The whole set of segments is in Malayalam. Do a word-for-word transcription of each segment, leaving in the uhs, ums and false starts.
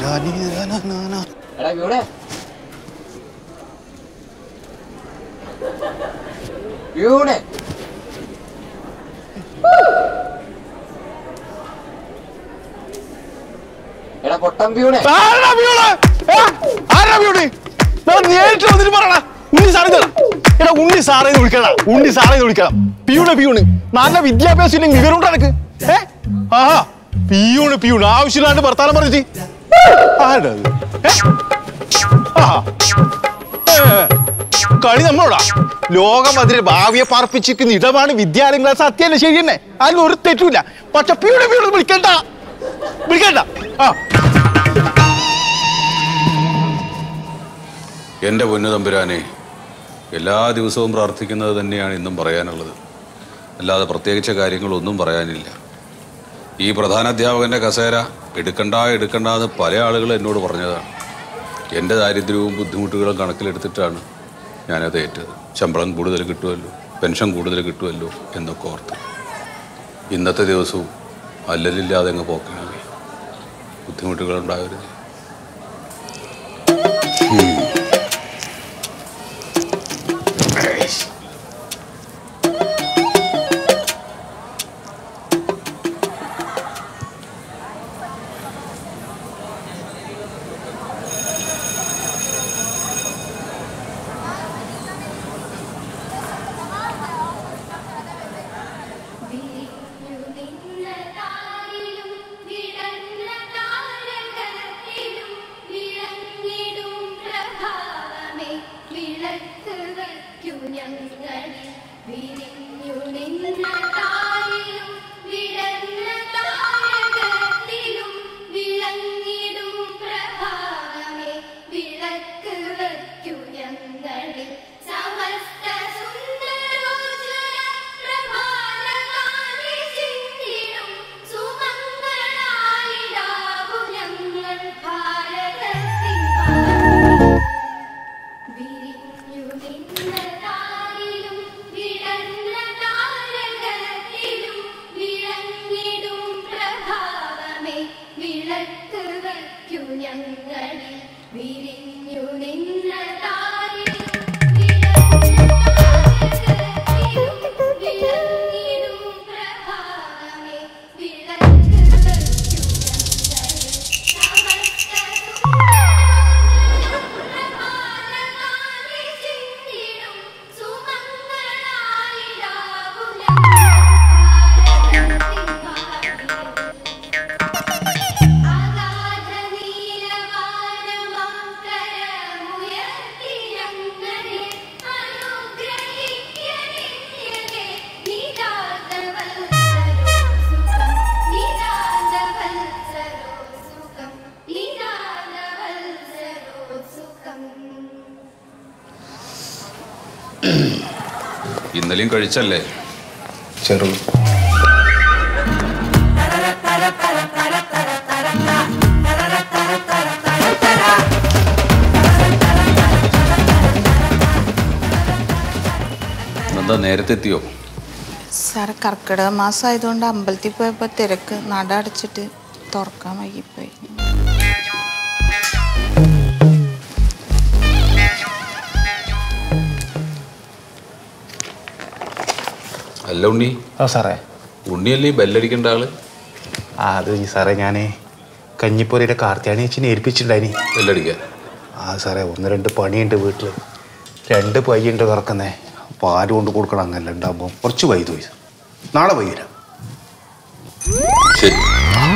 നേരിട്ട് വന്നിട്ട് പറയണ ഉണ്ണി സാറേ എടാ ഉണ്ണി സാറേ വിളിക്കണം ഉണ്ണി സാറേ വിളിക്കണം പിയൂണ് പിയൂണ് നല്ല വിദ്യാഭ്യാസം ഇല്ലെങ്കിൽ വിവരമുണ്ട് എനക്ക് ഏ ആഹാ പിയൂണ് പിയൂണ് ആവശ്യമില്ലാണ്ട് ഭർത്താനം പറഞ്ഞിട്ട് കളി നമ്മളോടാ ലോകം അതിന് ഭാവിയെ പാർപ്പിച്ചിരിക്കുന്ന ഇടമാണ് വിദ്യാലയങ്ങൾ സത്യല്ലേ ശരി തന്നെ അതിന് ഒരു തെറ്റുമില്ല പക്ഷെ പിയൂണ് പിയൂണ് വിളിക്കണ്ട വിളിക്കണ്ട ആ എൻ്റെ പൊന്നു തമ്പുരാനെ എല്ലാ ദിവസവും പ്രാർത്ഥിക്കുന്നത് തന്നെയാണ് ഇന്നും പറയാനുള്ളത്. അല്ലാതെ പ്രത്യേകിച്ച കാര്യങ്ങളൊന്നും പറയാനില്ല. ഈ പ്രധാനാധ്യാപകൻ്റെ കസേര എടുക്കണ്ട എടുക്കണ്ട എന്ന് പല ആളുകൾ എന്നോട് പറഞ്ഞതാണ്. എൻ്റെ ദാരിദ്ര്യവും ബുദ്ധിമുട്ടുകളും കണക്കിലെടുത്തിട്ടാണ് ഞാനത് ഏറ്റത്. ശമ്പളം കൂടുതൽ കിട്ടുമല്ലോ, പെൻഷൻ കൂടുതൽ കിട്ടുമല്ലോ എന്നൊക്കെ ഓർത്ത് ഇന്നത്തെ ദിവസവും അല്ലലില്ലാതെ അങ്ങ് പോക്കണമേ, ബുദ്ധിമുട്ടുകളുണ്ടാവരുത്. ഇന്നലെയും കഴിച്ചല്ലേ ചെറു എന്താ നേരത്തെ എത്തിയോ? സാർ കർക്കിടക മാസം ആയതുകൊണ്ട് അമ്പലത്തിൽ പോയപ്പോൾ തിരക്ക്, നട അടച്ചിട്ട് തുറക്കാൻ വൈകിപ്പോയി. അല്ല ഉണ്ണി. ആ സാറേ. ഉണ്ണിയല്ലേ ബെല്ലടിക്കേണ്ട ആള്? ആ അത് സാറേ ഞാൻ കഞ്ഞിപ്പോരയുടെ കാർത്തിയാനി ചേച്ചിനെ ഏൽപ്പിച്ചിട്ടുണ്ടായിനി ബെല്ലടിക്കാൻ. ആ സാറേ ഒന്ന് രണ്ട് പണിയുണ്ട് വീട്ടിൽ, രണ്ട് പയ്യുണ്ട് കറക്കുന്നേ, അപ്പോൾ ആര് കൊണ്ട് കൊടുക്കണം അങ്ങനല്ല ഉണ്ടാകുമ്പോൾ കുറച്ച് വൈകി പോയി. നാളെ വൈകുന്നേരം. ശരി.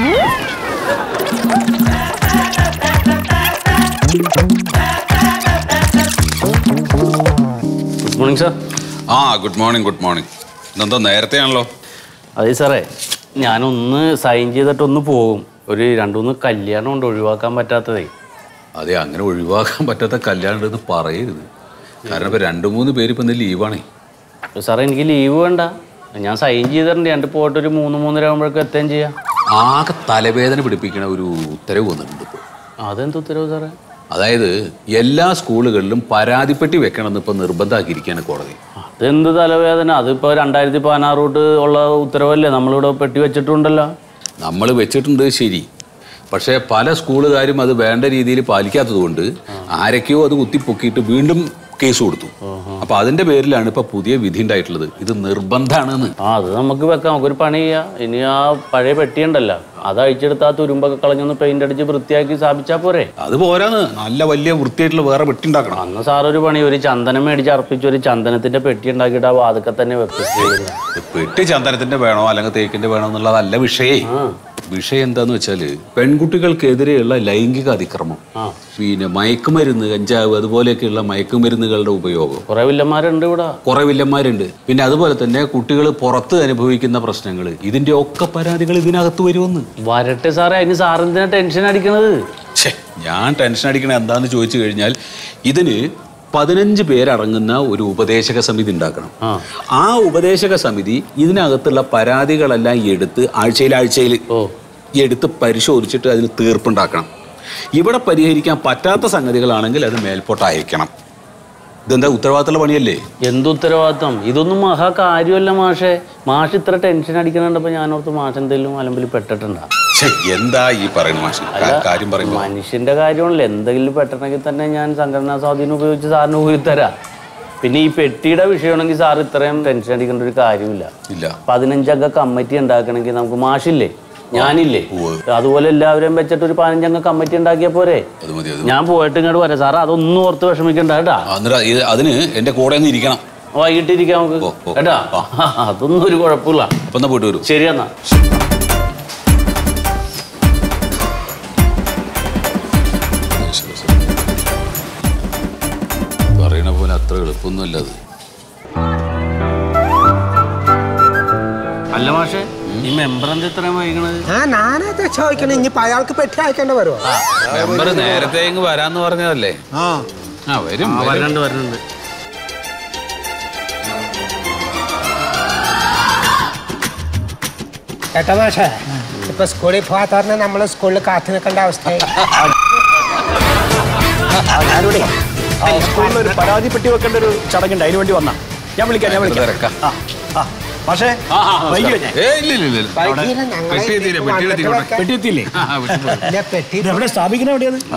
Good morning sir. ആ ഗുഡ് മോർണിംഗ് ഗുഡ് മോർണിംഗ്. ഇന്നെന്താ നേരത്തെയാണല്ലോ? അതെ സാറേ, ഞാനൊന്ന് സൈൻ ചെയ്തിട്ടൊന്ന് പോകും. ഒരു രണ്ടു മൂന്ന് കല്യാണം കൊണ്ട് ഒഴിവാക്കാൻ പറ്റാത്തതേ. അതെ, അങ്ങനെ ഒഴിവാക്കാൻ പറ്റാത്ത കല്യാണം ഉണ്ടെന്ന് പറയരുത്. കാരണം ഇപ്പം രണ്ട് മൂന്ന് പേര് ഇപ്പം ഇന്ന് ലീവാണേ. സാറേ എനിക്ക് ലീവ് വേണ്ട, ഞാൻ സൈൻ ചെയ്തിട്ടുണ്ട്. രണ്ട് പോയിട്ട് ഒരു മൂന്ന് മൂന്നര ആകുമ്പോഴേക്കും എത്തുകയും ചെയ്യാം. ആകെ തലവേദന പിടിപ്പിക്കണ ഒരു ഉത്തരവ് വന്നിട്ടുണ്ട് ഇപ്പോൾ. അതെന്ത് ഉത്തരവ് സാറേ? അതായത് എല്ലാ സ്കൂളുകളിലും പരാതിപ്പെട്ടി വെക്കണമെന്ന് ഇപ്പം നിർബന്ധമാക്കിയിരിക്കുകയാണ് കോടതി. അതെന്ത് തലവേദന? അതിപ്പോൾ രണ്ടായിരത്തി പതിനാറ് തൊട്ട് ഉള്ള ഉത്തരവല്ലേ? നമ്മളിവിടെ പെട്ടി വെച്ചിട്ടുണ്ടല്ലോ. നമ്മൾ വെച്ചിട്ടുണ്ട് ശരി. പക്ഷേ പല സ്കൂളുകാരും അത് വേണ്ട രീതിയിൽ പാലിക്കാത്തത് കൊണ്ട് ആരൊക്കെയോ അത് കുത്തിപ്പൊക്കിയിട്ട് വീണ്ടും കേസ് കൊടുത്തു. അപ്പൊ അതിന്റെ പേരിലാണ് ഇപ്പൊ പുതിയ വിധി ഉണ്ടായിട്ടുള്ളത്. ഇത് നിർബന്ധമാണെന്ന്. ആ അത് നമുക്ക് വെക്കാം, നമുക്കൊരു പണി ചെയ്യാം. ഇനി ആ പഴയ പെട്ടിയുണ്ടല്ലോ അത് അഴിച്ചെടുത്ത് ആ തുരുമ്പൊക്കെ കളഞ്ഞൊന്ന് പെയിന്റ് അടിച്ച് വൃത്തിയാക്കി സ്ഥാപിച്ചാ പോരെ? അത് പോരാന്ന്, നല്ല വലിയ വൃത്തിയായിട്ടുള്ള വേറെ പെട്ടി ഉണ്ടാക്കണം. അന്ന് സാറൊരു പണി, ഒരു ചന്ദനം മേടിച്ച് അർപ്പിച്ച് ഒരു ചന്ദനത്തിന്റെ പെട്ടി ഉണ്ടാക്കിയിട്ട് ആ വാതൊക്കെ തന്നെ വെപ്പിച്ചു. പെട്ടി ചന്ദനത്തിന്റെ വേണോ അല്ലെങ്കിൽ തേക്കിന്റെ വേണോ എന്നുള്ളതല്ല വിഷയേ. വിഷയം എന്താന്ന് വെച്ചാല് പെൺകുട്ടികൾക്കെതിരെയുള്ള ലൈംഗിക അതിക്രമം, പിന്നെ മയക്കുമരുന്ന്, കഞ്ചാവ് അതുപോലെയൊക്കെയുള്ള മയക്കുമരുന്നുകളുടെ ഉപയോഗം. കുറെ വില്ലന്മാരുണ്ട് ഇവിടെ, കുറെ വില്ലന്മാരുണ്ട്. പിന്നെ അതുപോലെ തന്നെ കുട്ടികൾ പുറത്ത് അനുഭവിക്കുന്ന പ്രശ്നങ്ങൾ, ഇതിന്റെ ഒക്കെ പരാതികൾ ഇതിനകത്ത് വരുമെന്ന്. വരട്ടെ സാറേ, അതിന് സാറെന്തിനാ ടെൻഷൻ അടിക്കണത്? ഞാൻ ടെൻഷൻ അടിക്കണ എന്താന്ന് ചോദിച്ചു കഴിഞ്ഞാൽ ഇതിന് പതിനഞ്ച് പേരടങ്ങുന്ന ഒരു ഉപദേശക സമിതി ഉണ്ടാക്കണം. ആ ഉപദേശക സമിതി ഇതിനകത്തുള്ള പരാതികളെല്ലാം എടുത്ത് ആഴ്ചയിൽ ആഴ്ചയിൽ എടുത്ത് പരിശോധിച്ചിട്ട് അതിന് തീർപ്പുണ്ടാക്കണം. ഇവിടെ പരിഹരിക്കാൻ പറ്റാത്ത സംഗതികളാണെങ്കിൽ അത് മേൽപോട്ട് അയക്കണം. ഇതെന്താ ഉത്തരവാദിത്തമുള്ള പണിയല്ലേ? എന്ത് ഉത്തരവാദിത്തം? ഇതൊന്നും മഹാ കാര്യമല്ല മാഷെ. മാഷ് ഇത്ര ടെൻഷൻ അടിക്കണുണ്ടപ്പോ ഞാനോർത്ത് മാഷ് എന്തെങ്കിലും അലമ്പിൽ പെട്ടിട്ടുണ്ടാ? എന്താ ഈ പറയുന്ന മാഷ്? കാര്യം പറയുമ്പോ മനുഷ്യന്റെ കാര്യമാണല്ലോ. എന്തെങ്കിലും പെട്ടണമെങ്കിൽ തന്നെ ഞാൻ സംഘടനാ സ്വാധീനം ഉപയോഗിച്ച് സാറിന് ഊഹിത്തരാം. പിന്നെ ഈ പെട്ടിയുടെ വിഷയമാണെങ്കിൽ സാർ ഇത്രയും ടെൻഷൻ അടിക്കേണ്ട ഒരു കാര്യമില്ല. പതിനഞ്ചംഗ കമ്മിറ്റി ഉണ്ടാക്കണമെങ്കിൽ നമുക്ക് മാഷില്ലേ, ഞാനില്ലേ, അതുപോലെ എല്ലാവരെയും വെച്ചിട്ട് ഒരു പതിനഞ്ചംഗ കമ്മിറ്റി ഉണ്ടാക്കിയ പോരെ? ഞാൻ പോയിട്ട് ഇങ്ങോട്ട് വരാം സാർ, അതൊന്നും ഓർത്ത് വിഷമിക്കണ്ട കേട്ടാ. അതിന് എന്റെ കൂടെ ഇരിക്കണം, വൈകിട്ടിരിക്കാം നമുക്ക് കേട്ടാ. അതൊന്നും ഒരു കുഴപ്പമില്ല. അപ്പൊ പോയിട്ട് വരും. ശരി എന്നാ. പറയണ പോലെ അത്ര എളുപ്പമൊന്നുമല്ല അത്. അല്ല മാഷെ, ഈ മെമ്പർ എന്താ ഇത്രയും വൈകണത്? ആ ഞാനത് ചോദിക്കണേ, ഇനിയിപ്പോ അയാൾക്ക് പെട്ടി അയക്കേണ്ട വരുമോ? മെമ്പർ നേരത്തെ ഇങ്ങ് വരാന്ന് പറഞ്ഞതല്ലേ? ആ വരും, വരണ്ട് വരുന്നുണ്ട്. കേട്ടോ മാഷേ, ഇപ്പൊ സ്കൂളിൽ പോകാത്ത നമ്മള് സ്കൂളിൽ കാത്തു നിൽക്കേണ്ട അവസ്ഥയായി. സ്കൂളിൽ ഒരു പരാതി പെട്ടി വെക്കേണ്ട ഒരു ചടങ്ങുണ്ട്, അതിന് വേണ്ടി വന്നാ. ഞാൻ വിളിക്കാം, ഞാൻ വിളിക്കാം. പക്ഷേ സ്ഥാപിക്കുന്ന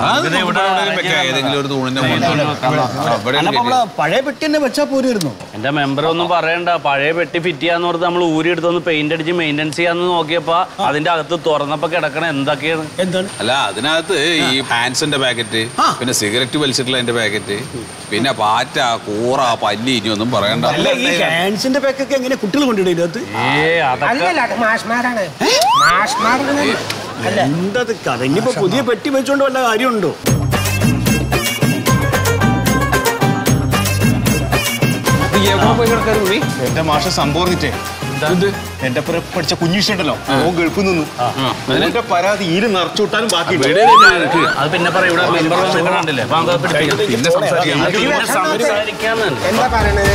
പഴയ പെട്ടി തന്നെ വെച്ചാൽ പോരുന്നു. എന്റെ മെമ്പർ ഒന്നും പറയണ്ട. പഴയ പെട്ടി ഫിറ്റ് ചെയ്യാന്ന് പറഞ്ഞ് നമ്മൾ ഊരി എടുത്തൊന്ന് പെയിന്റ് അടിച്ച് മെയിൻ്റെനൻസ് ചെയ്യാന്ന് നോക്കിയപ്പോ അതിന്റെ അകത്ത് തുറന്നപ്പോ കിടക്കണ എന്തൊക്കെയാണ്? എന്താണ്? അല്ല, അതിനകത്ത് ഈ ഹാൻസിന്റെ പാക്കറ്റ്, പിന്നെ സിഗരറ്റ് വലിച്ചിട്ടുള്ള എന്റെ പാക്കറ്റ്, പിന്നെ പാറ്റ, കൂറ, പല്ലി, ഇനി ഒന്നും പറയണ്ട. ഹാൻസിന്റെ പാക്കൊക്കെ എങ്ങനെ കുട്ടികൾ കൊണ്ടിടും ഇതിനകത്ത്? മാഷ്മാരാണ്. എന്താ കഥ? ഇനിയിപ്പോ പുതിയ പെട്ടി വെച്ചോണ്ട് വല്ല കാര്യമുണ്ടോ? എന്റെ മാഷ സംഭവിച്ചേ എന്റെ പഠിച്ച കുഞ്ഞിഷ്ടല്ലോ, ഓ ഗൾഫിൽ നിന്നു. എന്റെ പരാതി ഈര് നിറച്ചുവിട്ടാലും ബാക്കി അത് പിന്നെ പറയാം. എന്താ പറയണത്?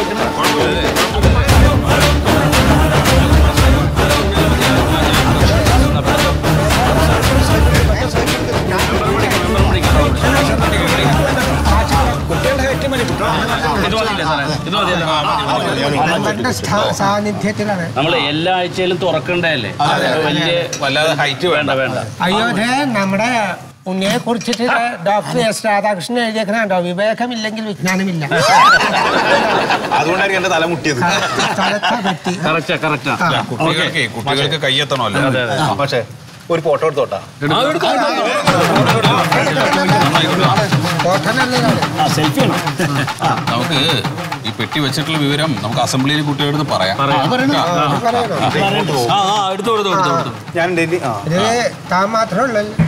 സാന്നിധ്യത്തിലാണ് നമ്മൾ എല്ലാ ആഴ്ചയിലും തുറക്കണ്ടല്ലേ? വല്ലാതെ ഹൈറ്റ് വേണ്ട വേണ്ട. അയ്യോധേ, നമ്മുടെ ഉണ്ണിയെ കുറിച്ചിട്ട് ഡോക്ടർ എസ് രാധാകൃഷ്ണൻ എഴുതിയേക്കണോ? വിവേകമില്ലെങ്കിൽ വിജ്ഞാനമില്ല. അതുകൊണ്ടായിരിക്കും എന്റെ തല മുട്ടിയത്. കുട്ടികൾക്ക് കയ്യെത്തണമല്ലോ. പക്ഷേ ഒരു ഫോട്ടോ എടുത്തോട്ടാ. നമുക്ക് ഈ പെട്ടി വെച്ചിട്ടുള്ള വിവരം നമുക്ക് അസംബ്ലിയിൽ കുട്ടികളോട് പറയാം. ഞാൻ താൻ മാത്രമേ ഉള്ളൂ.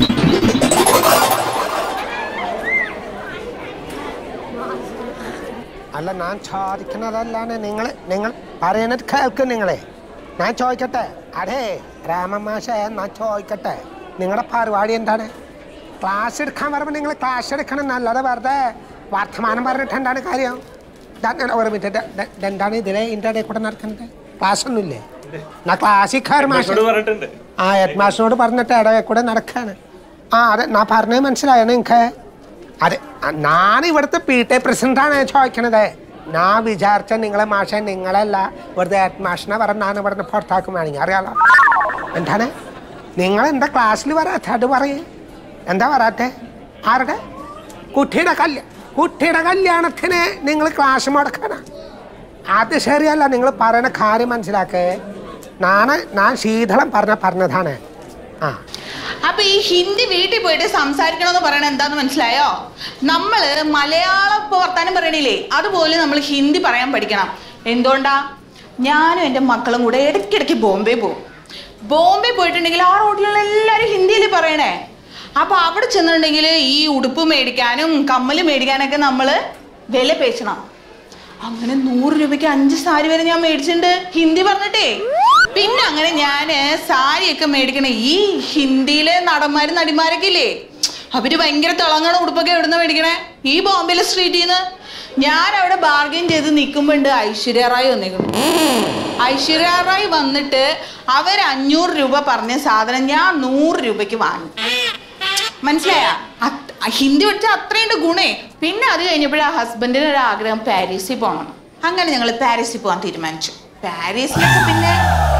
അല്ല, ഞാൻ ചോദിക്കുന്നതല്ലാണ് നിങ്ങൾ നിങ്ങൾ പറയുന്നത് കേൾക്കും. നിങ്ങളെ ഞാൻ ചോദിക്കട്ടെ? അടേ രാമമാഷേ, ഞാൻ ചോദിക്കട്ടെ, നിങ്ങളുടെ പരിപാടി എന്താണ്? ക്ലാസ് എടുക്കാൻ പറയുമ്പോൾ നിങ്ങൾ ക്ലാസ് എടുക്കണം, നല്ലത്. വെറുതെ വർത്തമാനം പറഞ്ഞിട്ട് എന്താണ് കാര്യം? ഒരു മിനിറ്റ്, എന്താണ് ഇതിലെ ഇതിൻ്റെ ഇടയിൽ കൂടെ നടക്കുന്നത്? ക്ലാസ് ഒന്നുമില്ലേ? ഞാൻ ക്ലാസ്സിൽ കയറി മാഷ് ആ ഹെഡ് മാഷിനോട് പറഞ്ഞിട്ട് ഇടയിൽ കൂടെ നടക്കാണ്. ആ അതെ, ഞാൻ പറഞ്ഞത് മനസ്സിലായോ നിങ്ങൾക്ക്? അതെ, ഞാൻ ഇവിടുത്തെ പി ടി എ പ്രസിഡന്റാണ് ചോദിക്കണത്. ഞാൻ വിചാരിച്ച നിങ്ങളെ മാഷ നിങ്ങളല്ല, വെറുതെ ഹെഡ് മാഷിനെ പറഞ്ഞ ഞാൻ ഇവിടുന്ന് പുറത്താക്കും വേണമെങ്കിൽ അറിയാലോ. എന്താണ് നിങ്ങൾ എന്താ ക്ലാസ്സിൽ വരാത്ത അത് പറയേ എന്താ വരാത്തെ ആരുടെ കുട്ടിയുടെ കല്യാ കുട്ടിയുടെ കല്യാണത്തിന് നിങ്ങൾ ക്ലാസ് മുടക്കാനാ അത് ശരിയല്ല നിങ്ങൾ പറയുന്ന കാര്യം മനസ്സിലാക്കേ ഞാൻ ഞാൻ ശീതളം പറഞ്ഞ പറഞ്ഞതാണ് ആ അപ്പൊ ഈ ഹിന്ദി വീട്ടിൽ പോയിട്ട് സംസാരിക്കണമെന്ന് പറയണ എന്താന്ന് മനസ്സിലായോ? നമ്മള് മലയാളം വർത്താനം പറയണില്ലേ അതുപോലെ നമ്മൾ ഹിന്ദി പറയാൻ പഠിക്കണം. എന്തുകൊണ്ടാ? ഞാനും എൻ്റെ മക്കളും കൂടെ ഇടയ്ക്കിടയ്ക്ക് ബോംബെ പോകും. ബോംബെ പോയിട്ടുണ്ടെങ്കിൽ ആ റോഡിലുള്ള എല്ലാവരും ഹിന്ദിയിൽ പറയണേ. അപ്പൊ അവിടെ ചെന്നിട്ടുണ്ടെങ്കിൽ ഈ ഉടുപ്പ് മേടിക്കാനും കമ്മല് മേടിക്കാനൊക്കെ നമ്മള് വില പേശണം. അങ്ങനെ നൂറ് രൂപയ്ക്ക് അഞ്ച് സാരി വരെ ഞാൻ മേടിച്ചിട്ടുണ്ട് ഹിന്ദി പറഞ്ഞിട്ടേ. പിന്നെ അങ്ങനെ ഞാന് സാരിയൊക്കെ മേടിക്കണ ഈ ഹിന്ദിയിലെ നടന്മാരും നടിമാരൊക്കെ ഇല്ലേ, അവര് ഭയങ്കര തിളങ്ങണ ഉടുപ്പൊക്കെ എവിടുന്ന് മേടിക്കണേ? ഈ ബോംബെയിലെ സ്ട്രീറ്റിൽ നിന്ന്. ഞാൻ അവിടെ ബാർഗൈൻ ചെയ്ത് നിൽക്കുമ്പോണ്ട് ഐശ്വര്യ റായ് വന്നിരിക്കുന്നു. ഐശ്വര്യ റായ് വന്നിട്ട് അവർ അഞ്ഞൂറ് രൂപ പറഞ്ഞ സാധനം ഞാൻ നൂറ് രൂപയ്ക്ക് വാങ്ങി. മനസ്സിലായ? ഹിന്ദി പഠിച്ചാൽ അത്രയുണ്ട് ഗുണേ. പിന്നെ അത് കഴിഞ്ഞപ്പോഴാ ഹസ്ബൻഡിന് ഒരു ആഗ്രഹം പാരീസിൽ പോകണം. അങ്ങനെ ഞങ്ങൾ പാരീസിൽ പോകാൻ തീരുമാനിച്ചു. പാരീസിലൊക്കെ പിന്നെ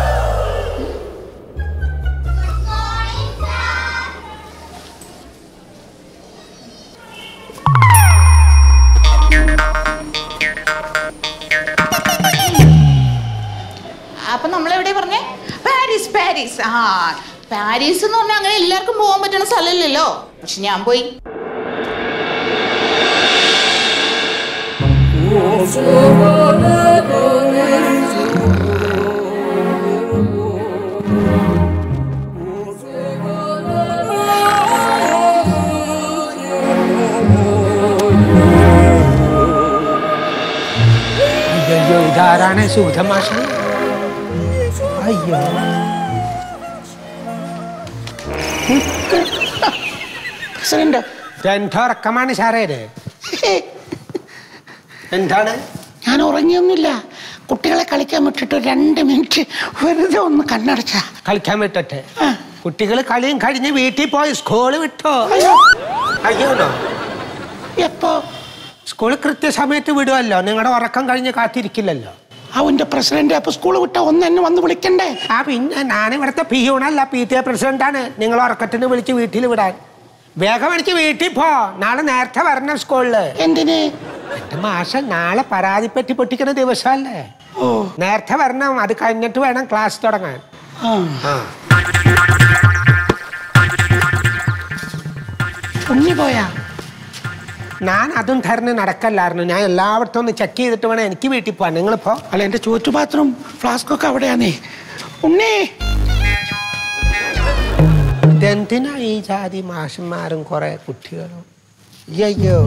അപ്പൊ നമ്മളെവിടെ പറഞ്ഞേ? പാരീസ് പാരീസ് ആ പാരീസ് എന്ന് പറഞ്ഞാൽ അങ്ങനെ എല്ലാവർക്കും പോകാൻ പറ്റുന്ന സ്ഥലമില്ലല്ലോ. പക്ഷെ ഞാൻ പോയി. അയ്യോ ഇതാരാണ് ശുദ്ധമാഷ? അയ്യോ പ്രസിഡന്റ് രണ്ടോറക്കമാണ് സാറേ. എന്താണ്? ഞാൻ ഉറങ്ങിയൊന്നുമില്ല. കുട്ടികളെ കളിക്കാൻ വിട്ടിട്ട് രണ്ട് മിനിറ്റ് വെറുതെ ഒന്ന് കണ്ണടച്ച. കളിക്കാൻ വിട്ടിട്ട് കുട്ടികൾ കളിയും കഴിഞ്ഞ് വീട്ടിൽ പോയി സ്കൂള് വിട്ടോ? അയ്യോണോ? എപ്പോ? സ്കൂൾ കൃത്യസമയത്ത് വിടുമല്ലോ. നിങ്ങളുടെ ഉറക്കം കഴിഞ്ഞ് കാത്തിരിക്കില്ലല്ലോ. അവന്റെ പ്രസിഡന്റ് അപ്പൊ സ്കൂൾ വിട്ട ഒന്ന് എന്നെ വന്ന് വിളിക്കണ്ടേ? ആ പിന്നെ ഞാൻ ഇവിടുത്തെ പിയൂണല്ല, പി ടി എ പ്രസിഡന്റാണ്. നിങ്ങൾ ഉറക്കത്തിന് വിളിച്ച് വീട്ടിൽ വിടാൻ. വേഗം എനിക്ക് വീട്ടിൽ പോ. നാളെ നേരത്തെ വരണം സ്കൂളില്. എന്തിന്? എന്റെ മാഷ നാളെ പരാതിപ്പെട്ടി പൊട്ടിക്കുന്ന ദിവസമല്ലേ. ഓ നേരത്തെ വരണം. അത് കഴിഞ്ഞിട്ട് വേണം ക്ലാസ് തുടങ്ങാൻ. ഉണ്ണി പോയാ? ഞാൻ അതും തരുന്ന നടക്കല്ലായിരുന്നു. ഞാൻ എല്ലായിടത്തും ഒന്ന് ചെക്ക് ചെയ്തിട്ട് വേണം എനിക്ക് വീട്ടിൽ പോവാൻ. നിങ്ങളിപ്പോ അല്ല എന്റെ ചോറ്റുപാത്രം ഫ്ലാസ്ക് ഒക്കെ അവിടെയാന്നേ. ഉണ്ണി ഇതെന്തിനാ ഈ ജാതി മാഷന്മാരും കുറെ കുട്ടികളും? അയ്യോ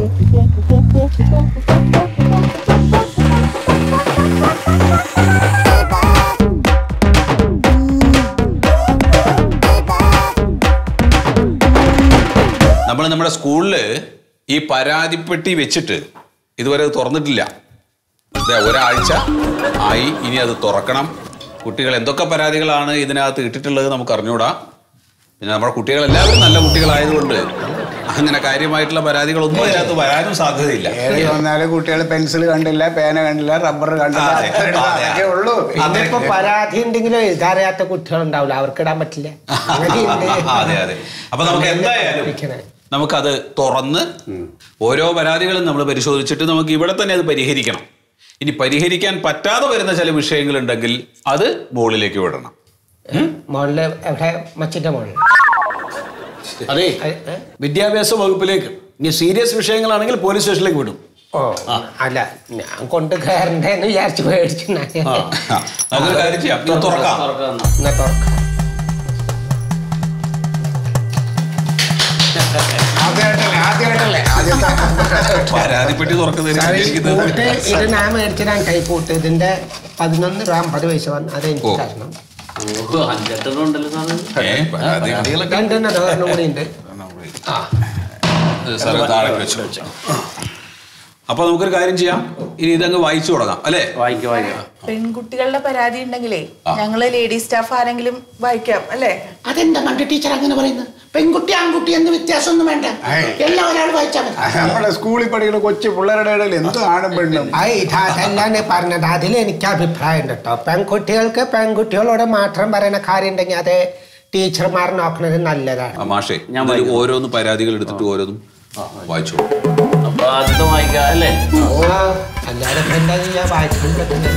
നമ്മൾ നമ്മുടെ സ്കൂളില് ഈ പരാതിപ്പെട്ടി വെച്ചിട്ട് ഇതുവരെ അത് തുറന്നിട്ടില്ല. ഒരാഴ്ച ആയി, ഇനി അത് തുറക്കണം. കുട്ടികൾ എന്തൊക്കെ പരാതികളാണ് ഇതിനകത്ത് ഇട്ടിട്ടുള്ളത് നമുക്ക് അറിഞ്ഞൂടാ. പിന്നെ നമ്മുടെ കുട്ടികൾ എല്ലാവരും നല്ല കുട്ടികളായതുകൊണ്ട് അങ്ങനെ കാര്യമായിട്ടുള്ള പരാതികളൊന്നും അതിനകത്ത് വരാനും സാധ്യതയില്ല. വന്നാലും കുട്ടികൾ പെൻസിൽ കണ്ടില്ല, പേന കണ്ടില്ല, റബ്ബർ കണ്ടില്ല ഉള്ളൂ. ഇന്നിപ്പോ പരാതി ഉണ്ടെങ്കിലും എഴുതാറിയാത്ത കുട്ടികളുണ്ടാവില്ല, അവർക്ക് ഇടാൻ പറ്റില്ല. അതെ അതെ. അപ്പൊ നമുക്ക് എന്തായാലും നമുക്കത് തുറന്ന് ഓരോ പരാതികളും നമ്മൾ പരിശോധിച്ചിട്ട് നമുക്ക് ഇവിടെ തന്നെ അത് പരിഹരിക്കണം. ഇനി പരിഹരിക്കാൻ പറ്റാതെ വരുന്ന ചില വിഷയങ്ങളുണ്ടെങ്കിൽ അത് മുകളിലേക്ക് വിടണം. മോളില് എവിടെ? മച്ചിന്റെ മോളിൽ. അതെ, വിദ്യാഭ്യാസ വകുപ്പിലേക്ക്. ഇനി സീരിയസ് വിഷയങ്ങളാണെങ്കിൽ പോലീസ് സ്റ്റേഷനിലേക്ക് വിടും. ഓ അല്ല, ഞാൻ കൊണ്ട് കയറണ്ടെന്ന് വിചാരിച്ചു പേടിച്ചു. പരാതിപ്പെട്ടി ഇത് ഞാൻ മേടിച്ചതാണ് കൈപ്പൂട്ട്. ഇതിന്റെ പതിനൊന്ന് രൂപ അമ്പത് പൈസ വന്ന് അത് എനിക്ക് തരണം. രണ്ടെണ്ണം ഒരെണ്ണം കൂടി ഉണ്ട്. അപ്പൊ നമുക്കൊരു കാര്യം ചെയ്യാം, ഇനി ഇതങ്ങ് വായിച്ചു തുടങ്ങാം അല്ലേ? വായിക്കാം വായിക്കാം. പെൺകുട്ടികളുടെ പരാതി ഉണ്ടെങ്കിലേ ഞങ്ങള് ലേഡി സ്റ്റാഫ് ആരെങ്കിലും വായിക്കാം അല്ലേ? അതെന്താ കണ്ട ടീച്ചർ അങ്ങനെ പറയുന്നത്? പെൺകുട്ടി ആൺകുട്ടി എന്ന് വ്യത്യാസമൊന്നും വേണ്ട, എല്ലാം ഒരാൾ വായിച്ചാൽ മതി. നമ്മുടെ സ്കൂളിൽ പഠിക്കുന്ന കൊച്ചു പിള്ളേരുടെ ഇടയിൽ എന്ത് ആണും പെണ്ണും. അതെല്ലാം പറഞ്ഞത് അതിൽ എനിക്ക് അഭിപ്രായം ഉണ്ട് കേട്ടോ. പെൺകുട്ടികൾക്ക് പെൺകുട്ടികളോട് മാത്രം പറയുന്ന കാര്യം ഉണ്ടെങ്കിൽ അത് ടീച്ചർമാർ നോക്കുന്നത് നല്ലതാണ്. മാഷേ ഞാൻ ഓരോന്ന് പരാതികൾ എടുത്തിട്ട് ഓരോന്നും വായിച്ചു. അപ്പൊ ആദ്യത്തെ വായിക്കാം അല്ലേ? അല്ലാതെ എന്താ ചെയ്യാ, വായിക്കാൻ പറ്റുന്നില്ല.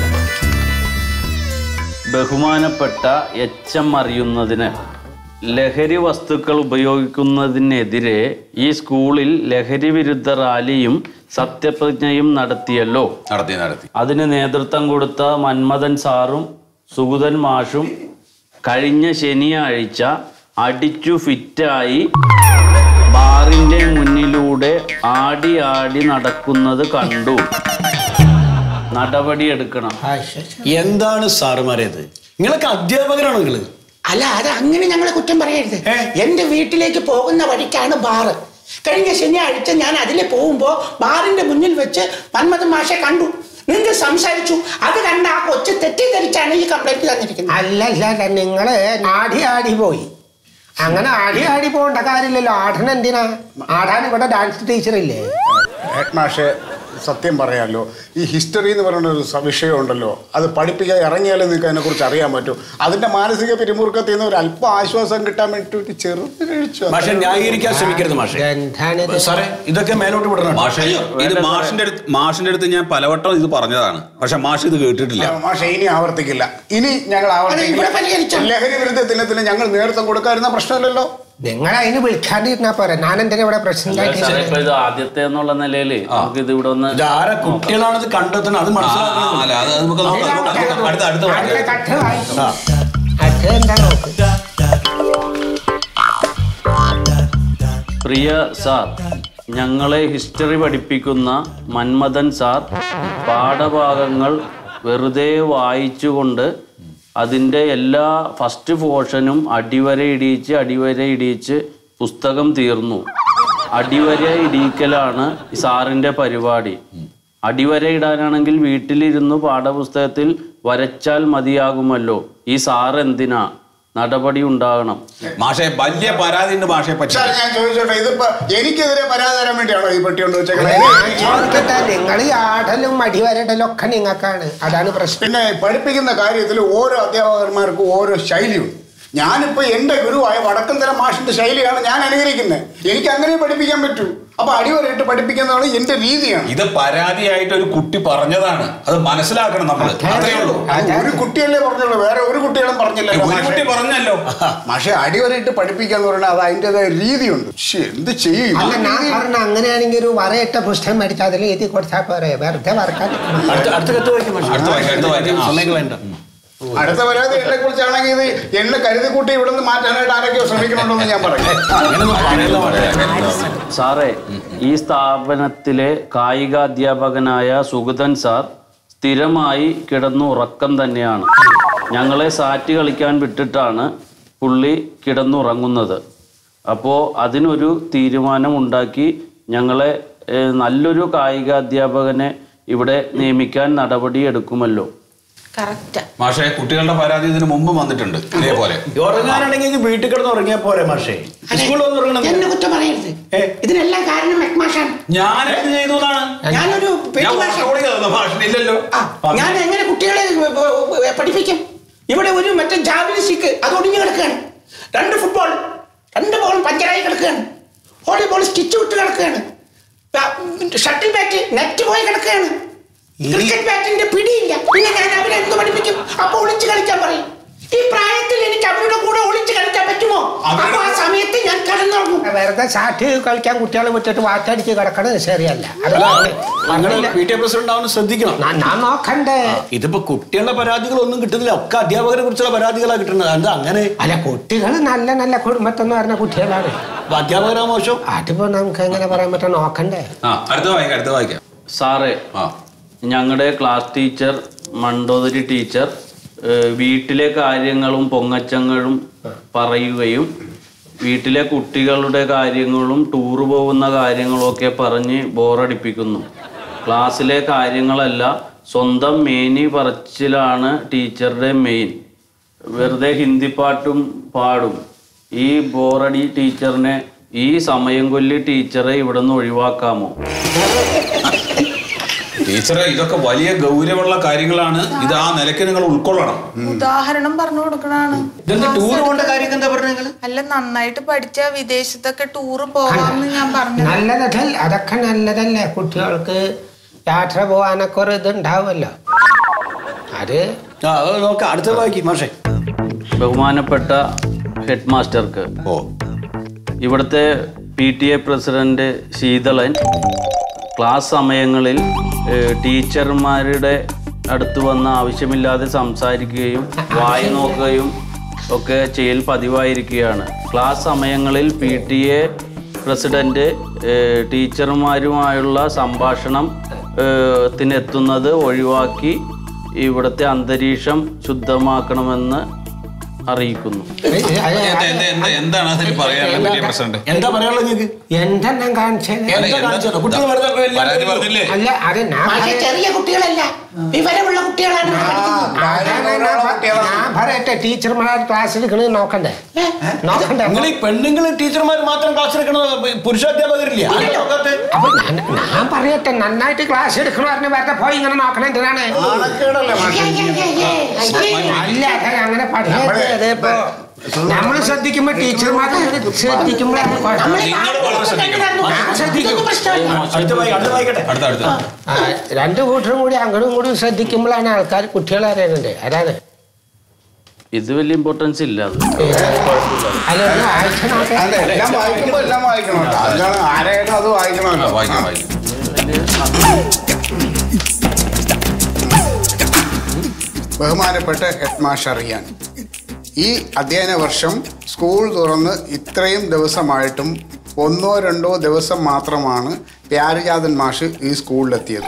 ബഹുമാനപ്പെട്ട എച്ച് എം അറിയുന്നതിന് ലഹരി വസ്തുക്കൾ ഉപയോഗിക്കുന്നതിനെതിരെ ഈ സ്കൂളിൽ ലഹരി വിരുദ്ധ റാലിയും സത്യപ്രതിജ്ഞയും നടത്തിയല്ലോ. നടത്തി നടത്തി അതിന് നേതൃത്വം കൊടുത്ത മന്മഥൻ സാറും സുഗതൻ മാഷും കഴിഞ്ഞ ശനിയാഴ്ച അടിച്ചു ഫിറ്റായി ബാറിന്റെ മുന്നിലൂടെ ആടി ആടി നടക്കുന്നത് കണ്ടു. നടപടി എടുക്കണം. എന്താണ് സാറുമാരേത്? നിങ്ങളൊക്കെ അധ്യാപകരാണോ നിങ്ങള്? അല്ല, അത് അങ്ങനെ ഞങ്ങളെ കുറ്റം പറയരുത്. എന്റെ വീട്ടിലേക്ക് പോകുന്ന വഴിക്കാണ് ബാറ്. കഴിഞ്ഞ ശനിയാഴ്ച ഞാൻ അതിൽ പോകുമ്പോ ബാറിന്റെ മുന്നിൽ വെച്ച് മന്മഥൻ മാഷെ കണ്ടു. നിങ്ങൾ സംസാരിച്ചു. അത് കണ്ട ആ കൊച്ചു തെറ്റിദ്ധരിച്ചാണ് ഈ കംപ്ലൈന്റ് തന്നിരിക്കുന്നത്. അല്ലല്ല, നിങ്ങള് ആടി ആടി പോയി. അങ്ങനെ ആടി ആടി പോകേണ്ട കാര്യമില്ലല്ലോ. ആടൻ എന്തിനാ? ആടാൻ ഇവിടെ ഡാൻസ് ടീച്ചർ ഇല്ലേ? ഹെഡ് മാഷെ സത്യം പറയാമല്ലോ, ഈ ഹിസ്റ്ററി എന്ന് പറയുന്ന ഒരു വിഷയമുണ്ടല്ലോ, അത് പഠിപ്പിക്കാൻ ഇറങ്ങിയാലേ നിങ്ങൾക്ക് അതിനെക്കുറിച്ച് അറിയാൻ പറ്റും. അതിന്റെ മാനസിക പിരിമുറുക്കത്തിൽ നിന്ന് ഒരു അല്പം ആശ്വാസം കിട്ടാൻ വേണ്ടി ചെറുത് കഴിച്ചു. മാഷെ ന്യായീകരിക്കാൻ ശ്രമിക്കരുത് മാഷെ. സാറേ ഇതൊക്കെ മേലോട്ട് വിടണം മാഷെ. ഇത് മാഷിന്റെ അടുത്ത് മാഷിന്റെ അടുത്ത് ഞാൻ പലവട്ടം ഇത് പറഞ്ഞതാണ്, പക്ഷെ മാഷ് ഇത് കേട്ടിട്ടില്ല. മാഷെ ഇനി ആവർത്തിക്കില്ല, ഇനി ഞങ്ങൾ ആവർത്തിക്കില്ല. ലഹരി വിരുദ്ധ ദിനത്തിന് ഞങ്ങൾ നേതൃത്വം കൊടുക്കാതിരുന്ന പ്രശ്നമില്ലല്ലോ. നിങ്ങൾ അതിന് വിളിക്കാണ്ടിരുന്നാ പോരെ. ഞാൻ എന്തിനാ ഇവിടെ പ്രശ്നം? ഇത് ആദ്യത്തെ എന്നുള്ള നിലയില് നമുക്ക് ഇത് ഇവിടെ ഒന്ന് ആരെ കുട്ടികളാണിത് കണ്ടെത്തണം, അത് മനസ്സിലാക്കണം. പ്രിയ സാർ, ഞങ്ങളെ ഹിസ്റ്ററി പഠിപ്പിക്കുന്ന മന്മഥൻ സാർ പാഠഭാഗങ്ങൾ വെറുതെ വായിച്ചുകൊണ്ട് അതിൻ്റെ എല്ലാ ഫസ്റ്റ് പോർഷനും അടിവര ഇടിയിച്ച് അടിവര ഇടിയിച്ച് പുസ്തകം തീർന്നു. അടിവര ഇടിയിക്കലാണ് സാറിൻ്റെ പരിപാടി. അടിവര ഇടാനാണെങ്കിൽ വീട്ടിലിരുന്ന് പാഠപുസ്തകത്തിൽ വരച്ചാൽ മതിയാകുമല്ലോ. ഈ സാർ എന്തിനാ? നടപടി ഉണ്ടാകണം. മാഷെ വലിയ പരാതി ഉണ്ട് മാഷെ പറ്റി. ഞാൻ ചോദിച്ചോട്ടെ, ഇതിപ്പോ എനിക്കെതിരെ പരാതി തരാൻ വേണ്ടിയാണോ ഈ പെട്ടി കൊണ്ട് വെച്ചേക്കണേ? നിങ്ങൾ ഈ ആടലും അടിവരടലും ഒക്കെ നിങ്ങൾക്കാണ്, അതാണ് പ്രശ്നം. പിന്നെ പഠിപ്പിക്കുന്ന കാര്യത്തിൽ ഓരോ അധ്യാപകന്മാർക്കും ഓരോ ശൈലിയുണ്ട്. ഞാനിപ്പോ എന്റെ ഗുരുവായ വടക്കന്തര മാഷിന്റെ ശൈലിയാണ് ഞാൻ അനുകരിക്കുന്നത്. എനിക്ക് അങ്ങനെ പഠിപ്പിക്കാൻ പറ്റൂ. അപ്പൊ അടിവരയിട്ട് പഠിപ്പിക്കുന്നതാണ് എന്റെ രീതിയാണ്. ഇത് പരാതിയായിട്ട് ഒരു കുട്ടി പറഞ്ഞതാണ്, അത് മനസ്സിലാക്കണം നമ്മൾ. അത്രേ ഉള്ളൂ. ഒരു കുട്ടിയല്ലേ പറഞ്ഞുള്ളൂ, വേറെ ഒരു കുട്ടികളും പറഞ്ഞില്ലല്ലോ. കുട്ടി പറഞ്ഞല്ലോ. പക്ഷെ അടിവരയിട്ട് പഠിപ്പിക്കാന്ന് പറഞ്ഞാൽ അത് അതിൻ്റെതായ രീതിയുണ്ട്. പക്ഷെ എന്ത് ചെയ്യും? പറഞ്ഞ അങ്ങനെയാണെങ്കിൽ ഒരു വരയിട്ട പുസ്തകം മേടിച്ചാൽ അതിൽ എഴുതി കൊടുത്താൽ പോരെ, വെറുതെ വറക്കാൻ. അടുത്ത പരാതി എന്നെ കുറിച്ചാണെങ്കിൽ ഇത് എന്നെ കരുതി കൂട്ടി ഇവിടെ നിന്ന് മാറ്റാനായിട്ട് ആരൊക്കെയോ ശ്രമിക്കണമെന്ന് ഞാൻ പറയും. സാറേ, ഈ സ്ഥാപനത്തിലെ കായികാധ്യാപകനായ സുഗതൻ സാർ സ്ഥിരമായി കിടന്നുറക്കം തന്നെയാണ്. ഞങ്ങളെ സാറ്റ് കളിക്കാൻ വിട്ടിട്ടാണ് പുള്ളി കിടന്നുറങ്ങുന്നത്. അപ്പോൾ അതിനൊരു തീരുമാനം ഉണ്ടാക്കി ഞങ്ങളെ നല്ലൊരു കായികാധ്യാപകനെ ഇവിടെ നിയമിക്കാൻ നടപടി എടുക്കുമല്ലോ. മാഷെ, കുട്ടികളുടെ പരാതി ഇതിന് മുമ്പ് വന്നിട്ടുണ്ട് ഇതേപോലെ. ഉറങ്ങാനാണെങ്കിൽ വീട്ടിൽ കിടന്ന് ഉറങ്ങിയാൽ പോരെ മാഷെ? സ്കൂളിൽ വന്ന് ഉറങ്ങണം. എന്നെ കുറ്റം പറയരുത്. ഇതിനെല്ലാം കാരണം മെക്മാഷാണ്. ഞാൻ എന്ത് ചെയ്തു? ഞാനൊരു ഇല്ലല്ലോ. ഞാൻ എങ്ങനെ കുട്ടികളെ പഠിപ്പിക്കും? ഇവിടെ ഒരു മറ്റേ ജാവലിൻ സ്റ്റിക്ക് അത് ഒടിഞ്ഞു കിടക്കുകയാണ്. രണ്ട് ഫുട്ബോൾ രണ്ട് ബോൾ പഞ്ചറായി കിടക്കുകയാണ്. വോളിബോൾ സ്റ്റിച്ച് വിട്ട് കിടക്കുകയാണ്. ഷട്ടിൽ ബാറ്റ് നെറ്റ് പോയി കിടക്കുകയാണ്. ക്രിക്കറ്റ് ബാറ്റിന്റെ പിടിയില്ല. പിന്നെ ഞാൻ അവരെ എന്ത് പഠിപ്പിക്കും? അപ്പൊ ഒളിച്ച് കളിക്കാൻ പറയും. ഈ പ്രായത്തിൽ എനിക്ക് അവരുടെ കൂടെ ഒളിച്ച് കളിക്കാൻ പറ്റുമോ? അപ്പൊ ആ സമയത്ത് ഞാൻ കിടന്നുറങ്ങും. വെറുതെ സാറ്റ് കളിക്കാൻ കുട്ടികളെ വിട്ടിട്ട് വാറ്റടിച്ച് കിടക്കണത് ശരിയല്ല. ശ്രദ്ധിക്കണം. ഞാൻ നോക്കണ്ടേ? ഇതിപ്പോ കുട്ടികളുടെ പരാതികളൊന്നും കിട്ടുന്നില്ല, ഒക്കെ അധ്യാപകരെ കുറിച്ചുള്ള പരാതികളാണ് കിട്ടുന്നത്. എന്താ അങ്ങനെ? അല്ല, കുട്ടികൾ നല്ല നല്ല കുടുംബത്തെന്ന് പറഞ്ഞ കുട്ടികളാണ്. അധ്യാപകരാ മോശം? അതിപ്പോ നമുക്ക് എങ്ങനെ പറയാൻ പറ്റാ? നോക്കണ്ടേ? സാറേ, ഞങ്ങളുടെ ക്ലാസ് ടീച്ചർ മണ്ടോദരി ടീച്ചർ വീട്ടിലെ കാര്യങ്ങളും പൊങ്ങച്ചങ്ങളും പറയുകയും വീട്ടിലെ കുട്ടികളുടെ കാര്യങ്ങളും ടൂർ പോകുന്ന കാര്യങ്ങളും ഒക്കെ പറഞ്ഞ് ബോറടിപ്പിക്കുന്നു. ക്ലാസ്സിലെ കാര്യങ്ങളല്ല, സ്വന്തം മേനി പറച്ചിലാണ് ടീച്ചറുടെ മെയിൻ. വെറുതെ ഹിന്ദി പാട്ടും പാടും. ഈ ബോറടി ടീച്ചറിനെ, ഈ സമയം കൊല്ലി ടീച്ചറെ ഇവിടെ നിന്ന് ഒഴിവാക്കാമോ? ടീച്ചറെ ഇതൊക്കെ വലിയ ഗൗരവമുള്ള കാര്യങ്ങളാണ്. ഇത് ആ നിലയ്ക്ക് നിങ്ങൾ ഉൾക്കൊള്ളണം. ഉദാഹരണം പറഞ്ഞു കൊടുക്കണാണ്. ടൂർ പോകേണ്ട കാര്യം എന്താ പറഞ്ഞത്? അല്ല, നന്നായിട്ട് പഠിച്ച വിദേശത്തൊക്കെ ടൂറ് പോകാമെന്ന് ഞാൻ പറഞ്ഞു. നല്ലതല്ല, അതൊക്കെ നല്ലതല്ലേ. കുട്ടികൾക്ക് യാത്ര പോകാനൊക്കെ ഒരു ഇതുണ്ടാവുമല്ലോ. അത് നോക്കാം. അടുത്ത വായിക്കും മാഷേ. ബഹുമാനപ്പെട്ട ഹെഡ് മാസ്റ്റർക്ക്, ഓ ഇവിടുത്തെ P T A president Sheethalan class സമയങ്ങളിൽ ടീച്ചർമാരുടെ അടുത്ത് വന്ന് ആവശ്യമില്ലാതെ സംസാരിക്കുകയും വായി നോക്കുകയും ഒക്കെ ചെയ്യൽ പതിവായിരിക്കുകയാണ്. ക്ലാസ് സമയങ്ങളിൽ പി ടി എ പ്രസിഡന്റ് ടീച്ചർമാരുമായുള്ള സംഭാഷണം ത്തിനെത്തുന്നത് ഒഴിവാക്കി ഇവിടുത്തെ അന്തരീക്ഷം ശുദ്ധമാക്കണമെന്ന് അറിയിക്കുന്നു. എന്താണ് അതിന് പറയാനുള്ളത് പ്രസിഡന്റ്? എന്താ പറയാനുള്ളത് നിങ്ങൾക്ക്? എന്തെണ്ണം കാണിച്ചത്? അല്ല, അത് ചെറിയ കുട്ടികളല്ല, വിവരമുള്ള കുട്ടികളാണ്. ഞാൻ പറയട്ടെ, ടീച്ചർമാർ ക്ലാസ് എടുക്കണത് നോക്കണ്ടേ? നോക്കണ്ടേ? നിങ്ങൾ ഈ പെണ്ണുങ്ങൾ ടീച്ചർമാർ മാത്രം ക്ലാസ് എടുക്കണത് പുരുഷാധ്യാപകരില്ല. അപ്പൊ ഞാൻ പറയട്ടെ, നന്നായിട്ട് ക്ലാസ് എടുക്കണ പറഞ്ഞ് വെറുതെ പോയി ഇങ്ങനെ നോക്കണ എന്തിനാണ്? അല്ല, അങ്ങനെ പഠിക്കരുത്. ഇപ്പൊ നമ്മൾ ശ്രദ്ധിക്കുമ്പോ ടീച്ചർമാർ ശ്രദ്ധിക്കുമ്പോഴാണ് രണ്ടു കൂട്ടരും കൂടി അങ്ങോട്ടും കൂടി ശ്രദ്ധിക്കുമ്പോഴാണ് ആൾക്കാർ കുട്ടികളെ അറിയുന്നുണ്ട്. അതാണ് ഇത് വലിയ ഇമ്പോർട്ടൻസ് ഇല്ല. അത് ബഹുമാനപ്പെട്ട ഹെഡ് മാസ്റ്റർ അറിയാൻ, ഈ അധ്യയന വർഷം സ്കൂൾ തുറന്ന് ഇത്രയും ദിവസമായിട്ടും ഒന്നോ രണ്ടോ ദിവസം മാത്രമാണ് പ്യാരിജാതൻ മാഷ് ഈ സ്കൂളിലെത്തിയത്.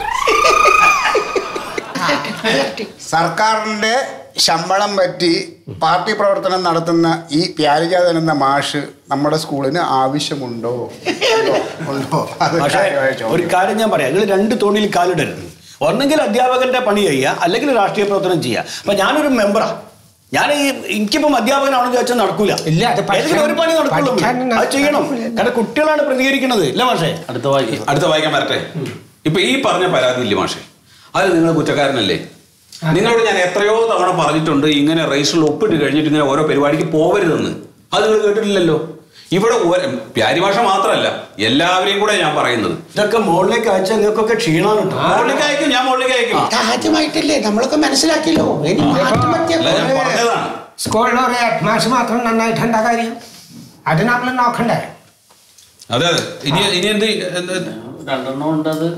സർക്കാരിൻ്റെ ശമ്പളം പറ്റി പാർട്ടി പ്രവർത്തനം നടത്തുന്ന ഈ പ്യാരിജാതൻ എന്ന മാഷ് നമ്മുടെ സ്കൂളിന് ആവശ്യമുണ്ടോ? ഉണ്ടോ? ഒരു കാര്യം ഞാൻ പറയാം, നിങ്ങൾ രണ്ട് തോണിയിൽ കാലിടരുത്. ഒന്നെങ്കിൽ അധ്യാപകന്റെ പണി ചെയ്യുക, അല്ലെങ്കിൽ രാഷ്ട്രീയ പ്രവർത്തനം ചെയ്യുക. അപ്പൊ ഞാനൊരു മെമ്പറാ. ഞാൻ ഈ എനിക്കിപ്പം അധ്യാപകനാണെന്ന് ചോദിച്ചാൽ നടക്കൂല. ഒരു പണി നടക്കുള്ളൂ, അത് ചെയ്യണം. കാരണം കുട്ടികളാണ് പ്രതികരിക്കുന്നത്. ഇല്ല മാഷേ? അടുത്ത വായിക്കും. അടുത്ത വായിക്കാൻ വരട്ടെ. ഇപ്പൊ ഈ പറഞ്ഞ പരാതി ഇല്ലേ മാഷേ, അത് നിങ്ങൾ കുറ്റക്കാരനല്ലേ? നിങ്ങളോട് ഞാൻ എത്രയോ തവണ പറഞ്ഞിട്ടുണ്ട് ഇങ്ങനെ രജിസ്റ്ററിൽ ഒപ്പിട്ട് കഴിഞ്ഞിട്ട് ഇങ്ങനെ ഓരോ പരിപാടിക്ക് പോകരുതെന്ന്. അത് നിങ്ങൾ കേട്ടിട്ടില്ലല്ലോ. ഇവിടെ പ്യാരിഭാഷ മാത്രമല്ല, എല്ലാവരെയും കൂടെ ഞാൻ പറയുന്നത്. ഇതൊക്കെ മുകളിലേക്ക് അയച്ചാൽ നിങ്ങൾക്കൊക്കെ ക്ഷീണമാണ്. മുകളിലേക്ക് അയക്കും, ഞാൻ മുകളിലേക്ക് അയക്കും. ആദ്യമായിട്ടല്ലേ നമ്മളൊക്കെ മനസ്സിലാക്കിയല്ലോ. പറഞ്ഞതാണ്. സ്കൂളിൽ ഒരു ഹെഡ് മാസ്റ്റർ മാത്രം നന്നായിട്ടുണ്ടാ കാര്യം, അത് നമ്മൾ നോക്കണ്ടേ? അതെ അതെ. ഇനി ഇനി എന്ത് രണ്ടെണ്ണം ഉണ്ടത്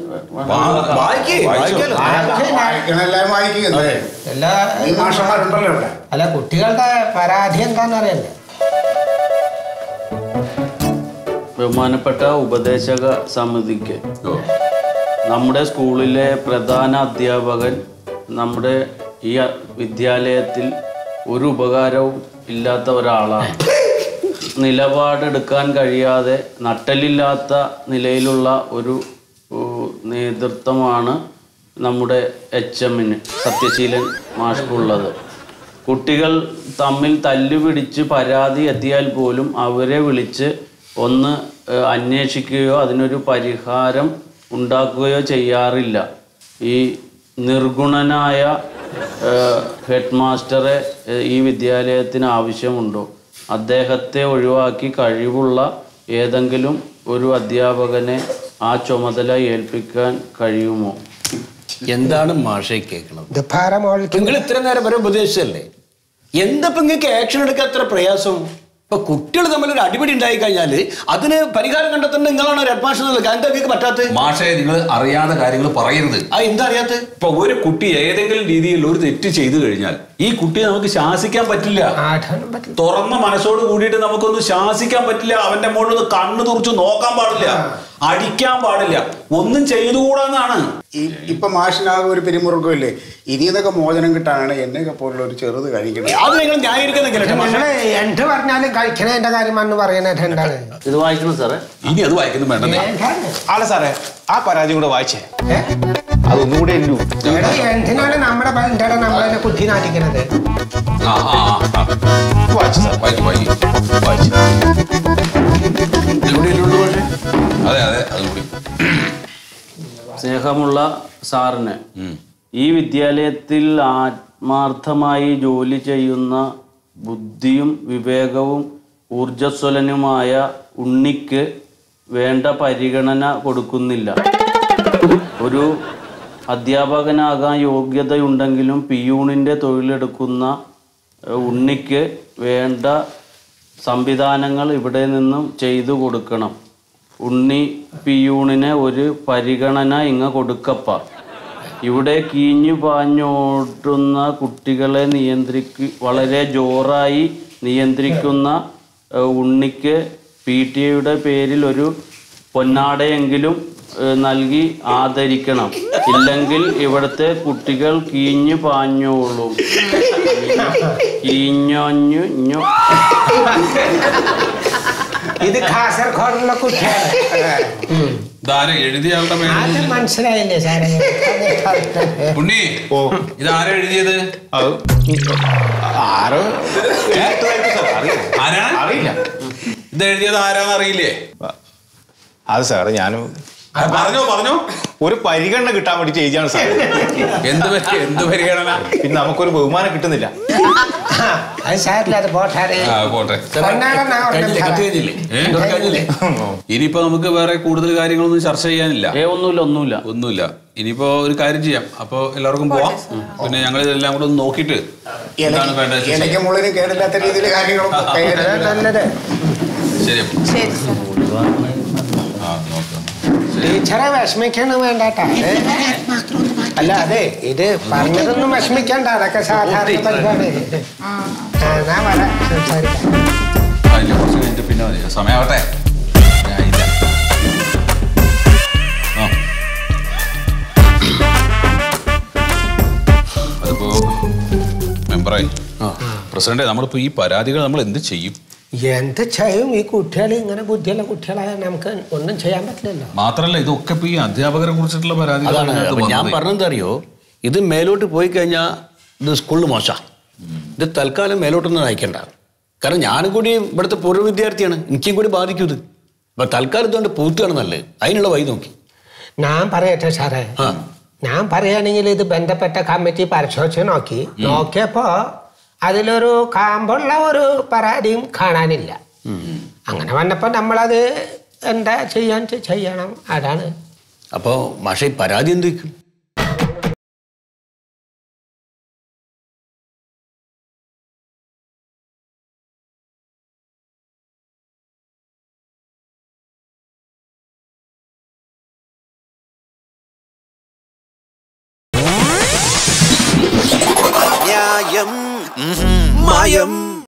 എല്ലാ മാഷന്മാരുണ്ടല്ലോ ഇവിടെ. അല്ല, കുട്ടികളുടെ പരാതി എന്താണെന്നറിയണ്ടേ? ബഹുമാനപ്പെട്ട ഉപദേശക സമിതിക്ക്, നമ്മുടെ സ്കൂളിലെ പ്രധാന അധ്യാപകൻ നമ്മുടെ ഈ വിദ്യാലയത്തിൽ ഒരു ഉപകാരവും ഇല്ലാത്ത ഒരാളാണ്. നിലപാടെടുക്കാൻ കഴിയാതെ നട്ടലില്ലാത്ത നിലയിലുള്ള ഒരു നേതൃത്വമാണ് നമ്മുടെ എച്ച് എമ്മിന് സത്യശീലൻ മാഷ്ക്കുള്ളത്. കുട്ടികൾ തമ്മിൽ തല്ലുപിടിച്ച് പരാതി എത്തിയാൽ പോലും അവരെ വിളിച്ച് ഒന്ന് അന്വേഷിക്കുകയോ അതിനൊരു പരിഹാരം ഉണ്ടാക്കുകയോ ചെയ്യാറില്ല. ഈ നിർഗുണനായ ഹെഡ് മാസ്റ്ററെ ഈ വിദ്യാലയത്തിന് ആവശ്യമുണ്ടോ? അദ്ദേഹത്തെ ഒഴിവാക്കി കഴിവുള്ള ഏതെങ്കിലും ഒരു അധ്യാപകനെ ആ ചുമതല ഏൽപ്പിക്കാൻ കഴിയുമോ? എന്താണ് മാഷെ കേൾക്കുന്നത്? നിങ്ങൾ ഇത്ര നേരം വരെ ഉപദേശിച്ചല്ലേ? എന്താ നിങ്ങൾക്ക് ആക്ഷൻ എടുക്കാൻ എത്ര പ്രയാസം? ഇപ്പൊ കുട്ടികൾ തമ്മിൽ ഒരു അടിപിടി ഉണ്ടായി കഴിഞ്ഞാൽ അതിന് പരിഹാരം കണ്ടെത്തുന്നത് നിങ്ങളാണ് ഹെഡ് മാസ്റ്റർ. എന്താ നിങ്ങൾക്ക് പറ്റാത്ത? മാഷെ, നിങ്ങൾ അറിയാതെ കാര്യങ്ങൾ പറയരുത്. ആ എന്താ അറിയാത്ത? ഇപ്പൊ ഒരു കുട്ടി ഏതെങ്കിലും രീതിയിൽ ഒരു തെറ്റ് ചെയ്തു കഴിഞ്ഞാൽ ഈ കുട്ടിയെ നമുക്ക് ശാസിക്കാൻ പറ്റില്ല. തുറന്ന മനസ്സോട് കൂടിയിട്ട് നമുക്കൊന്ന് ശാസിക്കാൻ പറ്റില്ല. അവന്റെ മുകളിൽ ഒന്ന് കണ്ണു തുറച്ച് നോക്കാൻ പാടില്ല, അടിക്കാൻ പാടില്ല, ഒന്നും ചെയ്തുകൂടാന്നാണ്. ഇപ്പൊ മാഷിനാകെ ഒരു പിരിമുറുക്കമില്ലേ? ഇനി ഇതൊക്കെ മോചനം കിട്ടാനാണ് എന്നെയൊക്കെ പോലുള്ള ഒരു ചെറുത് കഴിക്കുന്നത്. അത് നിങ്ങൾ ന്യായീകരിക്കുന്ന എന്ത് പറഞ്ഞാലും കഴിക്കണതിന്റെ കാര്യമാണെന്ന് പറയുന്നത് എന്താണ്? ഇത് വായിക്കണം സാറേ. ഇനി അത് വായിക്കുന്നു വേണ്ട. ആളെ സാറേ, ആ പരാതി കൂടെ വായിച്ചേ. അതൊന്നുകൂടെ എന്തിനാണ് നമ്മുടെ ബന്ധയുടെ നമ്മളെ കുത്തി നാട്ടിക്കുന്നത്? അതെ അതെ അതുകൂടി. സ്നേഹം ബഹുമുള്ള സാറിന് ഈ വിദ്യാലയത്തിൽ ആത്മാർത്ഥമായി ജോലി ചെയ്യുന്ന ബുദ്ധിയും വിവേകവും ഊർജ്ജസ്വലനുമായ ഉണ്ണിക്ക് വേണ്ട പരിഗണന കൊടുക്കുന്നില്ല. ഒരു അധ്യാപകനാകാൻ യോഗ്യതയുണ്ടെങ്കിലും പിയൂണിൻ്റെ തൊഴിലെടുക്കുന്ന ഉണ്ണിക്ക് വേണ്ട സംവിധാനങ്ങൾ ഇവിടെ നിന്നും ചെയ്തു കൊടുക്കണം. ഉണ്ണി പിയൂണിനെ ഒരു പരിഗണന ഇങ്ങ കൊടുക്കപ്പ. ഇവിടെ കീഞ്ഞു പാഞ്ഞോട്ടുന്ന കുട്ടികളെ നിയന്ത്രിക്കു വളരെ ജോറായി നിയന്ത്രിക്കുന്ന ഉണ്ണിക്ക് പി ടി എയുടെ പേരിൽ ഒരു പൊന്നാടയെങ്കിലും നൽകി ആദരിക്കണം. ഇല്ലെങ്കിൽ ഇവിടുത്തെ കുട്ടികൾ കീഞ്ഞു പാഞ്ഞോളും. കീഞ്ഞോഞ്ഞു ഞോ ഇത് കാസർഗോഡുള്ള കുട്ടിയാണ്. എഴുതിയ മനസ്സിലായില്ലേ സാറേ? ഉണ്ണി ഇതാരാ എഴുതിയത്? ആരോ അറിയില്ല. ഇത് എഴുതിയത് ആരാന്ന് അറിയില്ലേ? അത് സാറേ ഞാനും പറഞ്ഞോ പറഞ്ഞോ ഒരു പരിഗണന കിട്ടാൻ വേണ്ടി ചെയ്താണ് സാർ. എന്ത് എന്ത് പരിഗണന? പിന്നെ നമുക്കൊരു ബഹുമാനം കിട്ടുന്നില്ല. പോട്ടെ. ഇനിയിപ്പോ നമുക്ക് വേറെ കൂടുതൽ കാര്യങ്ങളൊന്നും ചർച്ച ചെയ്യാനില്ല. ഒന്നുമില്ല ഒന്നുമില്ല ഒന്നുമില്ല ഇനിയിപ്പോ ഒരു കാര്യം ചെയ്യാം. അപ്പൊ എല്ലാവർക്കും പോവാം. പിന്നെ ഞങ്ങൾ ഇതെല്ലാം കൂടെ ഒന്ന് നോക്കിയിട്ട് എന്താണ് വേണ്ടത്. എനിക്ക് മുള്ളിന് കേടില്ലാത്ത രീതിയിൽ കാര്യങ്ങളൊക്കെ ശരി ശരി സർ. ആ നോക്കാം. ടീച്ചറെ വിഷമിക്കണം വേണ്ടാട്ടാ. അല്ല അതെ ഇത് പറഞ്ഞതൊന്നും വിഷമിക്കണ്ട. അതൊക്കെ സാധാരണ പരിപാടി. ഞാൻ വരാം സംസാരിക്കാം. അതിന് കുറച്ച് കഴിഞ്ഞിട്ട് പിന്നെ മതി. സമയാവട്ടെ. ഇല്ല അതിപ്പോ മെമ്പറായി പ്രസിഡന്റ് നമ്മളിപ്പോ ഈ പരാതികൾ നമ്മൾ എന്ത് ചെയ്യും? എന്ത് ചെയ്യും? ഈ കുട്ടികൾ ഇങ്ങനെ ബുദ്ധിയുള്ള കുട്ടികളായ നമുക്ക് ഒന്നും ചെയ്യാൻ പറ്റില്ലല്ലോ. മാത്രല്ല ഇതൊക്കെ ഇപ്പൊ ഈ അധ്യാപകരെ കുറിച്ചിട്ടുള്ള പരാതി. ഞാൻ പറഞ്ഞെന്താ അറിയോ, ഇത് മേലോട്ട് പോയി കഴിഞ്ഞാൽ ഇത് സ്കൂളിൽ മോശ. ഇത് തൽക്കാലം മേലോട്ടൊന്നും അയക്കണ്ട. കാരണം ഞാനും കൂടി ഇവിടുത്തെ പൂർവ്വ വിദ്യാർത്ഥിയാണ്. എനിക്കും കൂടി ബാധിക്കും ഇത്. അപ്പൊ തൽക്കാലം ഇതുകൊണ്ട് പൂത്തുകയാണ് നല്ലത്. അതിനുള്ള വഴി നോക്കി. ഞാൻ പറയട്ടെ സാറേ, ഞാൻ പറയുകയാണെങ്കിൽ ഇത് ബന്ധപ്പെട്ട കമ്മിറ്റി പരിശോധിച്ച് നോക്കി നോക്കിയപ്പോ അതിലൊരു കാമ്പുള്ള ഒരു പരാതിയും കാണാനില്ല. അങ്ങനെ വന്നപ്പോ നമ്മളത് എന്താ ചെയ്യാൻ ചെയ്യണം. അതാണ്. അപ്പോ മാഷ ഈ പരാതി എന്ത് വയ്ക്കും? ന്യായം മായം